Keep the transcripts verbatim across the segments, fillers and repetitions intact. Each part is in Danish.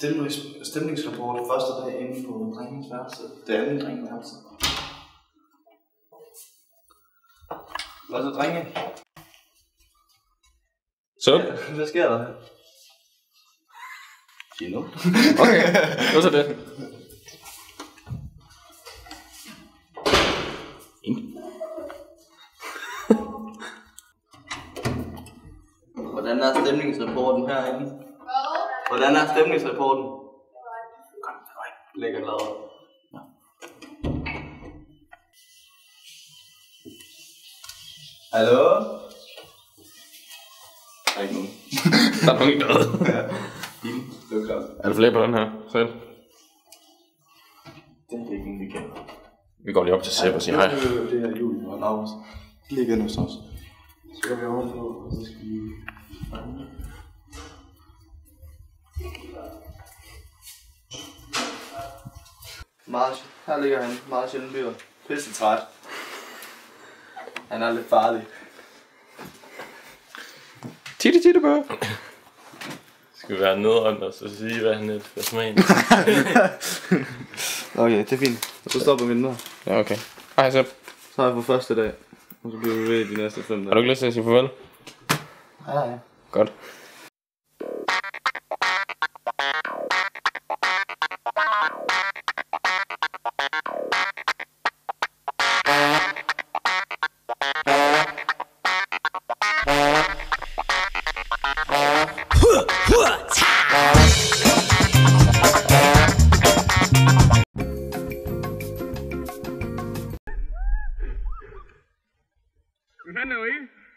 Stemnings, stemningsrapport første dag inde på drengens værelse. Det andet drengeværelse. Hvad så, drenge? Så? Ja, hvad sker der? Sig nu. Okay, hvad så det? Hvordan er stemningsrapporten herinde? Hvordan er stemningsrapporten? Kom, lækker glad. Ja. Hallo? Der er ikke nogen. Der er nogen døde. Ja. Det er klart. Er der flere på den her selv? Det er ikke en, vi kender. Vi går lige op til Sepp og siger hej. Det er Julie og Laurens. De ligger inde hos os. Så går vi ovenpå, og så skal vi... Marsh, her ligger han. Meget sjældent dyr. Pisse træt. Han er lidt farlig. Titte, titte, bør. Skal vi være nederen og så sige, hvad han er for smagen? Okay, det er fint. Så stopper vi den der. Ja, okay. Hej, Sepp. Så er jeg på første dag. Og så bliver vi ved de næste fem dage. Har du ikke lyst til at sige farvel? Ja, ja. Godt. Hvad fanden laver I?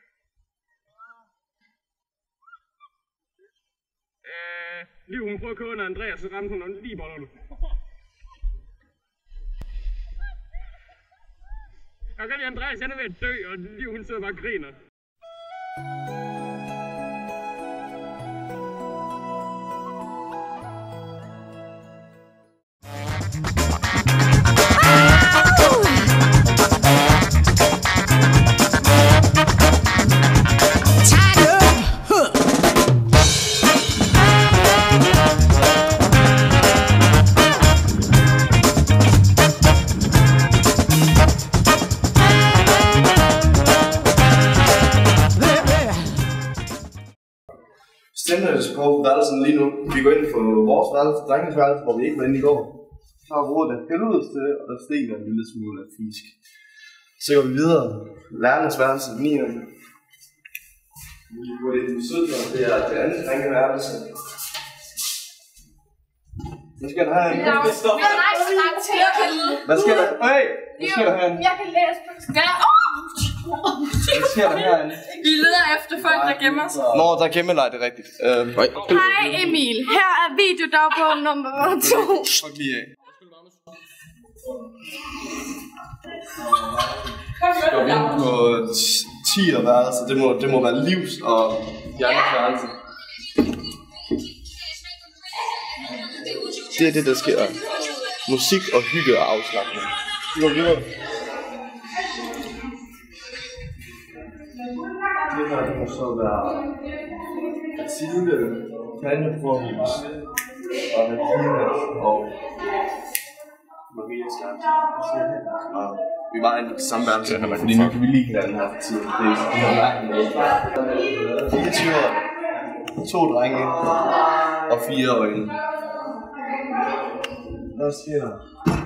Øh, Liv, hun prøver at køre under Andreas, så ramte hun lige bollerne. Jeg kan lide Andreas, han er ved at dø, og Liv, hun sidder bare og griner. Stemmes på værelsen lige nu. Vi går ind på vores værelse, drengens værelse, hvor vi ikke var inde i går. Så har brugt det helvedes til, og der stiger en lille smule af fisk. Så går vi videre. Lærernes værelse, niende. Vi går ind på syttende, og det er det andet drengeværelse. Hvad skal der her? Hvad sker der? Hey! Hvad sker der herinde? Jeg kan læse på skærm. Hvad sker der herinde? Vi leder efter folk, der gemmer sig. Nå, der er gemmeleg, det er rigtigt. Øhm. Hej Emil, her er videodagbog nummer to. Fuck lige af. Skal vi ind på tier værelse? Det må, det må være livs og hjernes værelse. Det er det, der sker. Musik og hygge og afslappning. Vi går videre. Det her må så være Mathilde, Tanja Brøndhus og Nadine og Maria Skjern. Og vi var inde på det samme værelse, fordi nu kan vi lige hinanden her for tiden. Det er det her mærkeligt. fireogtyve år, to drenge og fire øjne. Hvad sker der?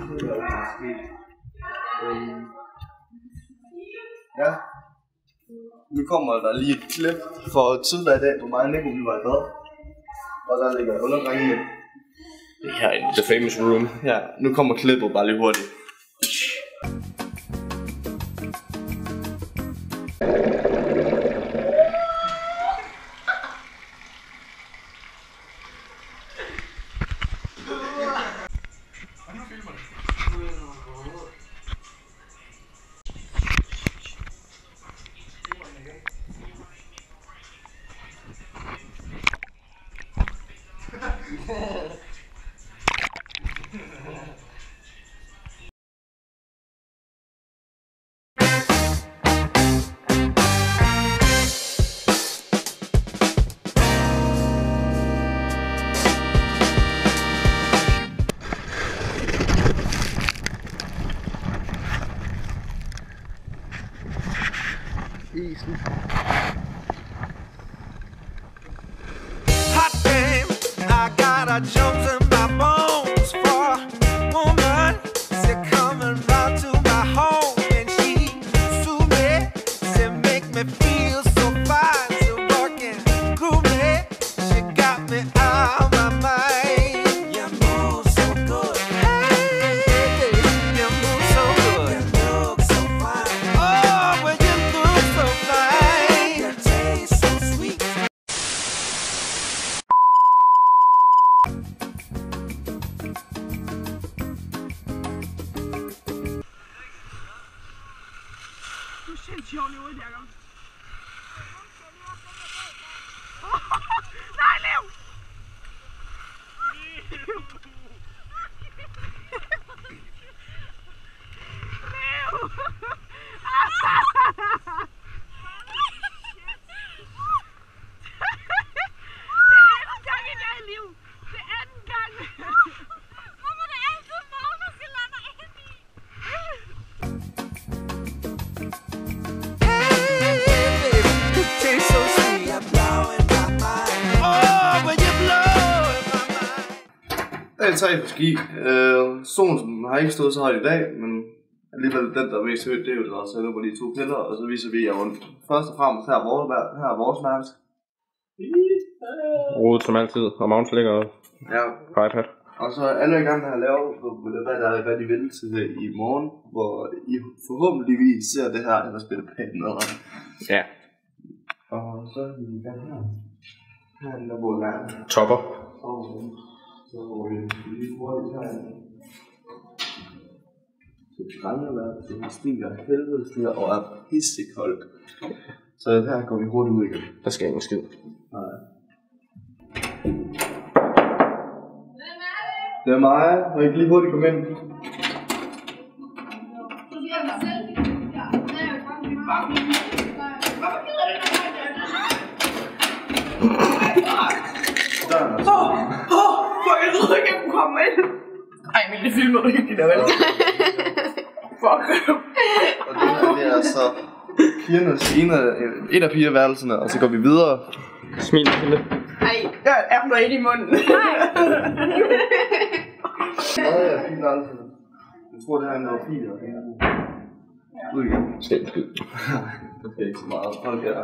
Ja. Nu kommer der lige et klip for tidligere i dag, hvor meget Nico vi var i bad. Og der ligger underdrengene. Det er herinde. The famous room. Ja, nu kommer klippet bare lige hurtigt. got jumps in my bones for a woman. She coming round to my home and she sue me. She make me feel so fine, so working groovy. She got me out of my mind. You move so good, hey, you move so good. You look so fine. Oh, but you look so fine. Your taste so sweet. Du er sindssygt hård i Jacob. Nej, Lev! Lev! Det er anden gang i dag, Liv. Det er anden gang. Hvorfor er det altid Magnus, jeg lander ind i? Hey, baby, you taste so sweet. You're blowing my mind. Oh, but you're blowing my mind. Dag tre på ski. Øh, solen har ikke stået så højt i dag, men alligevel den, der er mest højt, det er jo der også på de to piller, og så viser vi jer rundt. Først og fremmest her er vores, her er vores værelse. Rodet som altid, og Magnus ligger Ja. på iPad. Og så alle er i gang med at lave, hvad der er, hvad de vil til det i morgen, hvor I forhåbentligvis ser det her, eller spiller pænt med. Ja. Og så er vi i gang her. Her er den der bor gang. Topper. Og så er vi lige hurtigt herinde. Så brandeværelset, det stiger helvede stiger og er pissekoldt. Så her går vi hurtigt ud igen. Der skal ingen skid. Nej. Det er mig. Må jeg ikke lige hurtigt komme ind? Døren er så. Åh, hvor jeg ved ikke, jeg kunne komme ind. Ej, men det filmer du ikke, det der vel? Fuck. Og det her, det er så pigernes ene, et af pigeværelserne, og så går vi videre. Smil til det. Ej, jeg er der ikke i munden. Nej. Hvad er pigeværelserne? Jeg tror, det her er noget fint. Ud igen. Skæld skid. Det er ikke så meget. Folk er...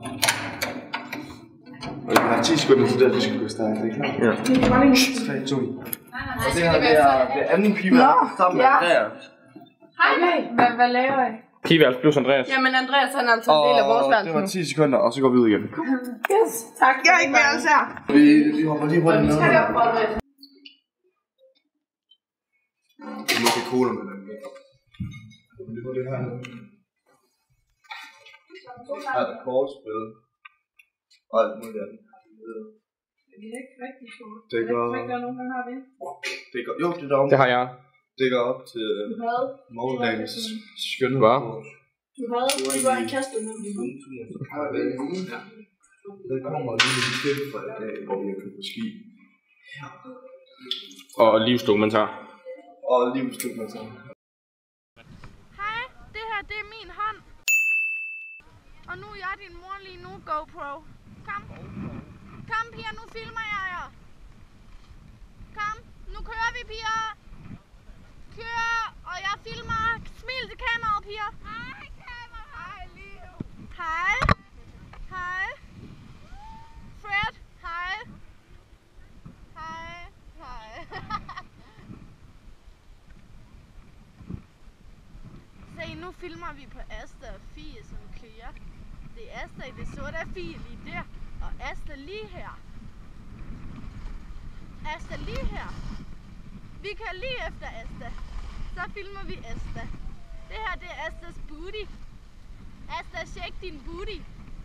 Og det er ti sekunder til det, vi skal gå stærkt. Det er klart. Ja. tre, to. Og det her, det er det anden pigeværelse sammen med Andreas. Hej, hvad, hvad laver I? Pigeværelse plus Andreas. Jamen, Andreas han er altså en del af vores Og værelse det nu. var ti sekunder, og så går vi ud igen. Yes, tak. Jeg er ikke med altså her. Vi, vi hopper lige hurtigt ned. Vi må ikke cola med den. Vi får det her. Her er et kortspil. Og alt muligt andet. Det er ikke rigtigt kort. Det går... Det går... Jo, det er derovre. Det har jeg. Det går op til morgendagens skønne. Hvad? Du havde, du var en kastet med det. Det kommer lige i klip fra i dag, hvor vi har købt på ski. Og livsdokumentar. Og livsdokumentar. Hej, det her det er min hånd. Og nu er jeg din mor lige nu, GoPro. Kom. Kom piger, nu filmer jeg jer. Kom, nu kører vi piger. Kør, og jeg filmer. Smil til kameraet, piger. Hej, kamera. Hej, Liv. Hej. Hej. Fred. Hej. Hej. Hej. Se, nu filmer vi på Asta og Fie, som kører. Det er Asta i det sorte, og Fie lige der. Og Asta lige her. Asta lige her. Vi kan lige efter Asta. Så filmer vi Asta. Det her, det er Astas booty. Asta, shake din booty.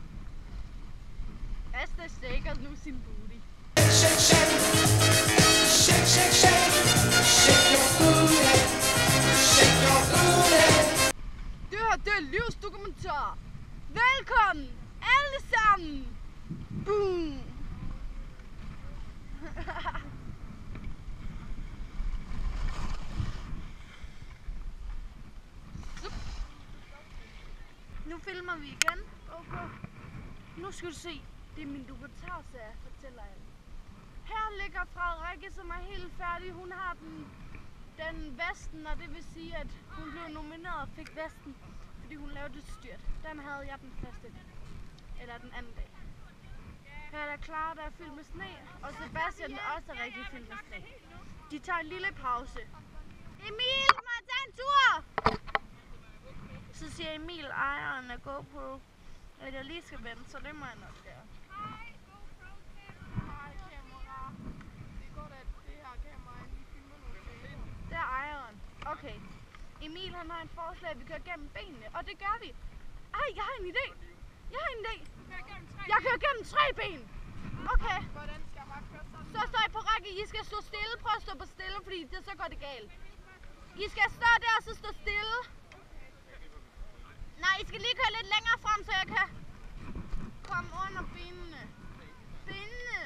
Asta shaker nu sin booty. Shake, shake, shake, shake, shake, shake your booty, shake your booty. Det her, det er livsdokumentar. Velkommen, alle sammen. Boom. Nu filmer vi igen. Okay. Nu skal du se. Det er min dokumentarserie, fortæller jeg. Her ligger Frederikke, som er helt færdig. Hun har den, den vesten, og det vil sige, at hun blev nomineret og fik vesten, fordi hun lavede et styrt. Den havde jeg den første dag. Eller den anden dag. Her er der Clara, der er fyldt med sne, og Sebastian, der også er rigtig fyldt med sne. De tager en lille pause. Emil, må jeg tage en tur? Så siger Emil, ejeren af GoPro, at jeg lige skal vente, så det må jeg nok gøre. Hej GoPro. Hej kamera. Det er godt, at det her kamera lige filmer nogle ting. Det er ejeren. Okay. Emil, han har en forslag, at vi kører gennem benene, og det gør vi. Ej, jeg har en idé. Jeg har en idé. Jeg kører gennem tre ben. Okay. Hvordan skal jeg bare køre sådan? Så står I på række. I skal stå stille. Prøv at stå på stille, fordi det så går det galt. I skal stå der og så stå stille. Nej, I skal lige køre lidt længere frem, så jeg kan komme under benene. Benene.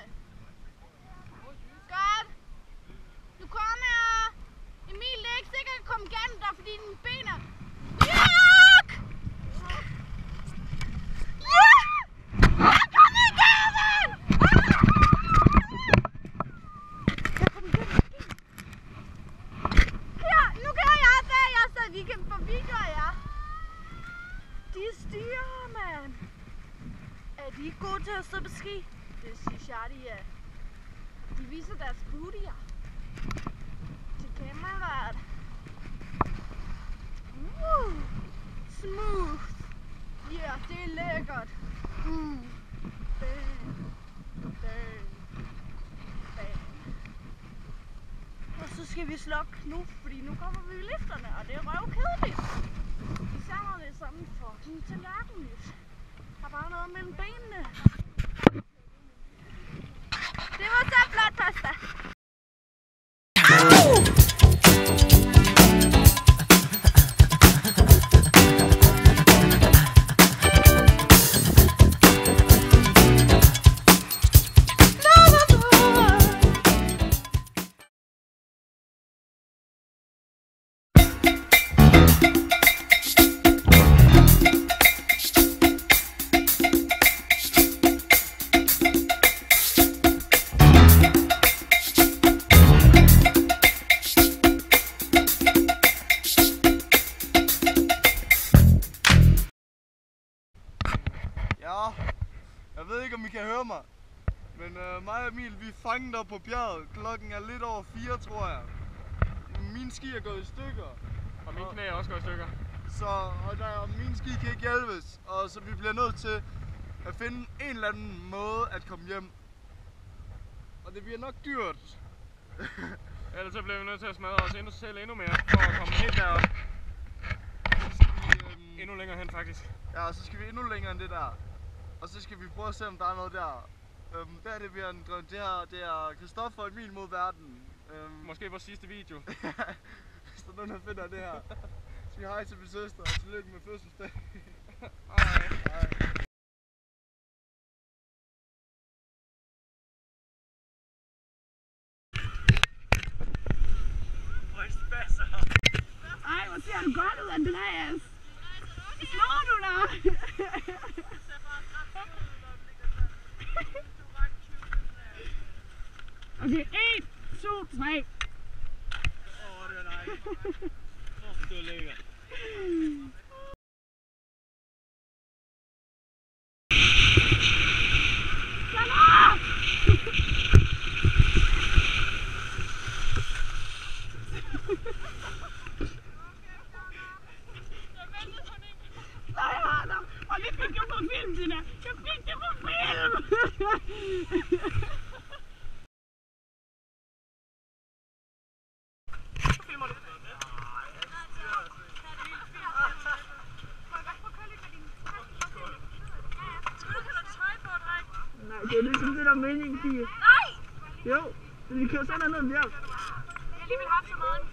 Godt. Nu kommer jeg. Emil, det er ikke sikkert at komme igennem dig, fordi dine ben er... Juk! Jeg kom igennem! Jeg kom igennem. Her, nu kører jeg bag jer, så vi kan få videoer af jer. De styrer, mand. Er de gode til at stå på ski? Det synes jeg, de er. De viser deres bootier. Til kameraet. Uh, smooth. Ja, yeah, det er lækkert. Uh, bang, bang, bang. Og så skal vi slukke nu, fordi nu kommer vi i lifterne, og det er røvkedeligt. Især når det er sådan fucking tallerkenligt. Der er bare noget mellem benene. Det var så flot, pasta. Ja, jeg ved ikke om I kan høre mig, men øh, mig og Emil, vi er fanget op på bjerget. Klokken er lidt over fire, tror jeg. Mine ski er gået i stykker. Og mine knæ er også gået i stykker. Så og der, mine ski kan ikke hjælpes, og så vi bliver nødt til at finde en eller anden måde at komme hjem. Og det bliver nok dyrt. Ellers så bliver vi nødt til at smadre os endnu selv endnu mere, for at komme helt derop. Vi, øhm, Endnu længere hen faktisk. Ja, så skal vi endnu længere end det der. Og så skal vi prøve at se, om der er noget der. Øhm, der er det, vi har en drøm. Det her, det er Christoffer og Emil mod verden. Øhm, Måske vores sidste video. Hvis der er nogen, der finder det her. Så hej til min søster, og tillykke med fødselsdag. Hej. Hej. Ej, hvor ser du godt ud, Andreas. Slår du dig? Okay, en, to, tre. Åh, det er dejligt. Åh, det er lækkert. Nej, jeg har dig. Og det fik jeg på film, det der. Jeg fik det på film. Filmer du? Nej, det er ligesom det der mening, Pia. Nej! Jo, vi kører sådan ned en bjerg. Jeg lige vil have så meget.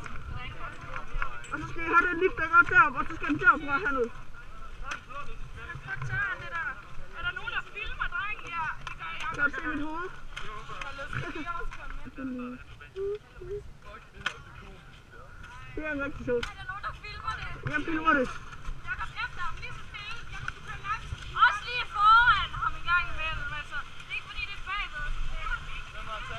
Og så skal I have den lift, der går derop, og så skal den derfra herned. Fuck tøren, det der. Er der nogen, der filmer, dreng? Ja, det gør jeg. Kan du se mit hoved? Det er en rigtig sød. Er der nogen, der filmer det? Jeg filmer det. Jeg kom efter ham lige så stille. Jeg kom køre langt. Også lige foran ham en gang imellem, altså. Det er ikke fordi, det er bagved.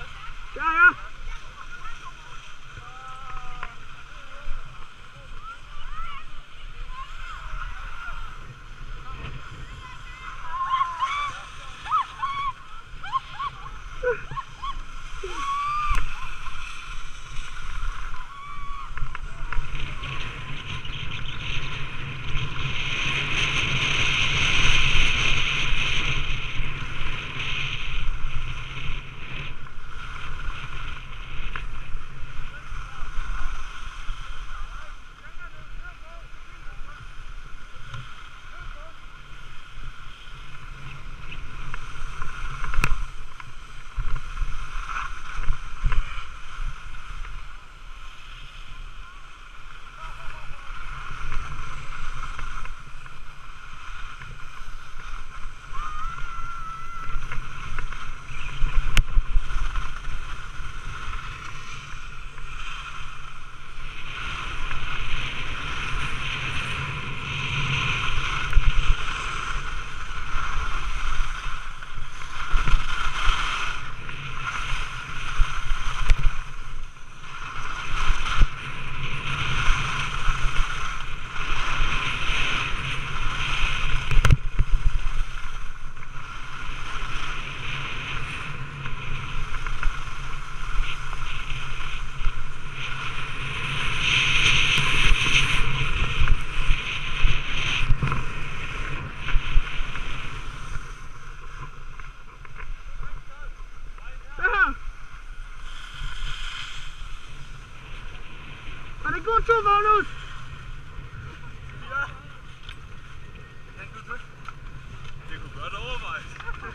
ud, Magnus! Det kunne godt overvejes.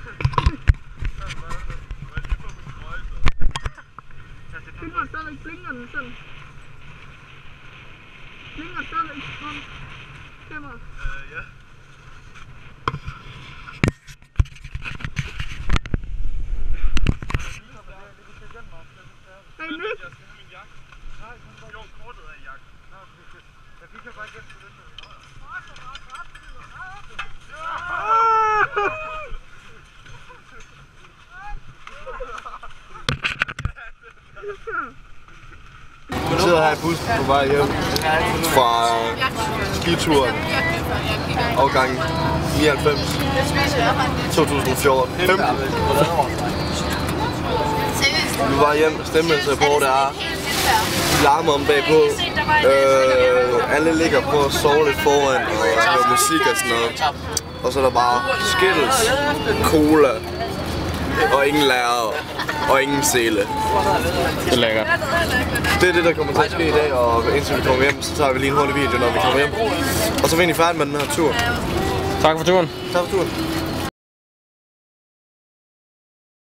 Filmer stadigvæk, blinker den sådan. Blinker stadigvæk om kameraet. Øh, ja. Hey Nick! Jeg skal have min jakke. Nej, jo, kortet er i jakken. Jeg fik jo bare ikke til den. Vi sidder her i bussen på vej hjem fra skituren. Årgang nioghalvfems. to tusind og fjorten. femten. Vi var hjem, stemmedsrapport er larmer om bagpå. Øh, alle ligger på at sove lidt foran og lave musik og sådan noget. Og så er der bare Skittles, cola og ingen lærer og ingen sele. Det er lækkert. Det er det, der kommer til at ske i dag, og indtil vi kommer hjem, så tager vi lige en hurtig video, når vi kommer hjem. Og så er vi egentlig færdige med den her tur. Tak for turen. Tak for turen.